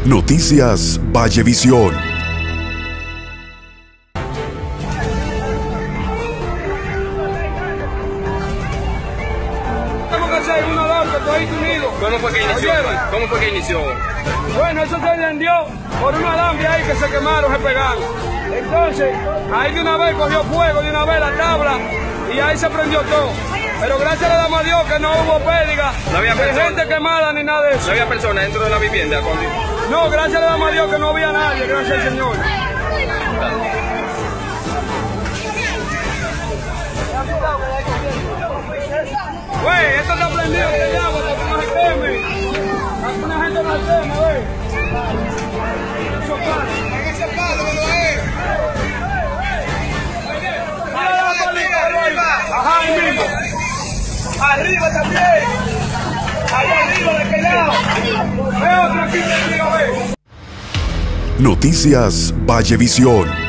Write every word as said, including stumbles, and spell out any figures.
Noticias Vallevisión. ¿Cómo fue que inició? ¿Cómo fue que inició? Bueno, eso se encendió por un alambre ahí que se quemaron, se pegaron. Entonces, ahí de una vez cogió fuego, de una vez la tabla, y ahí se prendió todo. Pero gracias le damos a Dios que no hubo pérdida, no había de gente quemada ni nada de eso. ¿No había personas dentro de la vivienda? No, gracias le damos a Dios que no había nadie, gracias al Señor. Güey, esto está prendido de agua para que no se queme. Alguna gente no se queme, güey. Eso pasa. Ese palo no es. Mira la palita, arriba. Ajá, ahí mismo. Arriba también. Allá arriba de aquel lado. Ve otro aquí, ve. Noticias Vallevisión.